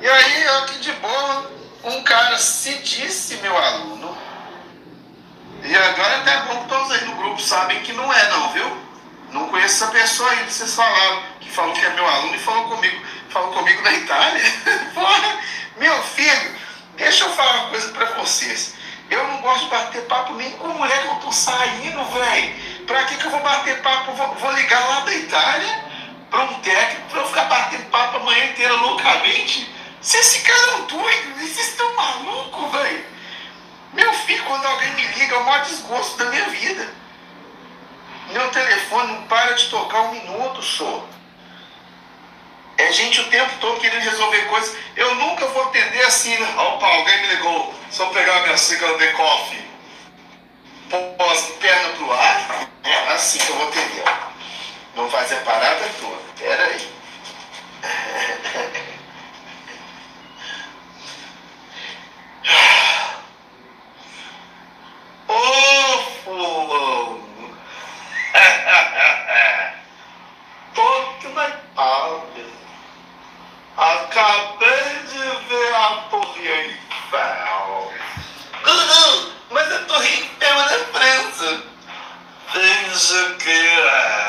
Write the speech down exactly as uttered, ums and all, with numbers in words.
E aí, eu aqui de boa, um cara se disse meu aluno, e agora até bom que todos aí no grupo sabem que não é não, viu? Não conheço essa pessoa aí que vocês falaram, que falou que é meu aluno e falou comigo, falou comigo na Itália. Porra, meu filho, deixa eu falar uma coisa pra vocês. Eu não gosto de bater papo nem com mulher que eu tô saindo, velho. Pra que que eu vou bater papo? Vou, vou ligar lá da Itália pra um técnico pra eu ficar batendo papo a manhã inteira loucamente? Vocês ficaram doidos? Vocês estão malucos, velho? Meu filho, quando alguém me liga, é o maior desgosto da minha vida. Meu telefone não para de tocar um minuto só. É gente o tempo todo querendo resolver coisas. Eu nunca vou atender assim, né? Opa, alguém me ligou. Só pegar minha xícara de coffee. Pós, perna pro ar. É assim que eu vou atender. Não fazer a parada toda. Pera aí. Ô, fulano. Tô na Itália. Acabei de ver a Torre Eiffel. Uhum, mas a Torre Eiffel é na França. Finge que é.